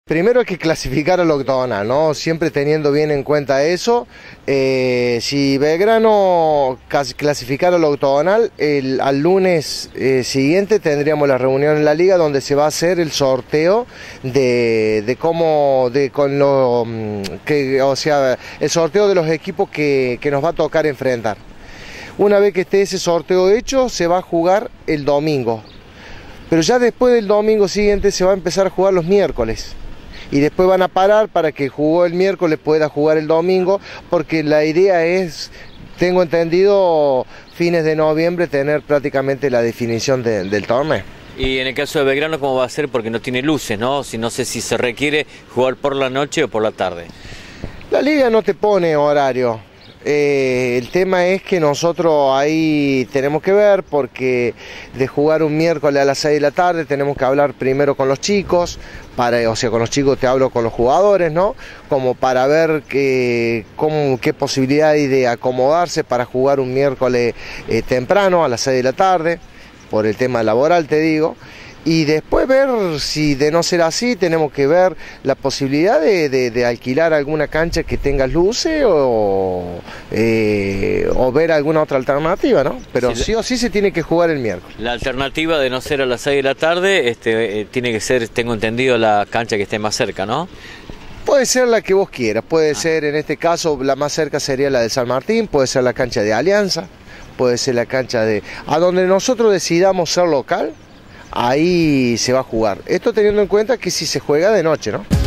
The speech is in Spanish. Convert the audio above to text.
Primero hay que clasificar al octogonal, ¿no? Siempre teniendo bien en cuenta eso. Si Belgrano clasificara al octogonal, al lunes siguiente tendríamos la reunión en la liga donde se va a hacer el sorteo el sorteo de los equipos que nos va a tocar enfrentar. Una vez que esté ese sorteo hecho, se va a jugar el domingo. Pero ya después del domingo siguiente se va a empezar a jugar los miércoles. Y después van a parar para que jugó el miércoles pueda jugar el domingo, porque la idea es, tengo entendido, fines de noviembre tener prácticamente la definición del torneo. Y en el caso de Belgrano, ¿cómo va a ser? Porque no tiene luces, ¿no? No sé si se requiere jugar por la noche o por la tarde. La liga no te pone horario. El tema es que nosotros ahí tenemos que ver, porque de jugar un miércoles a las 6 de la tarde tenemos que hablar primero con los chicos, con los chicos te hablo con los jugadores, ¿no? Como para ver qué posibilidad hay de acomodarse para jugar un miércoles temprano a las 6 de la tarde, por el tema laboral te digo. Y después ver si de no ser así tenemos que ver la posibilidad de alquilar alguna cancha que tenga luces o ver alguna otra alternativa, ¿no? Pero sí o sí se tiene que jugar el miércoles. La alternativa de no ser a las 6 de la tarde tiene que ser, tengo entendido, la cancha que esté más cerca, ¿no? Puede ser la que vos quieras, puede ser, en este caso la más cerca sería la de San Martín, puede ser la cancha de Alianza, puede ser la cancha a donde nosotros decidamos ser local. Ahí se va a jugar. Esto teniendo en cuenta que si se juega de noche, ¿no?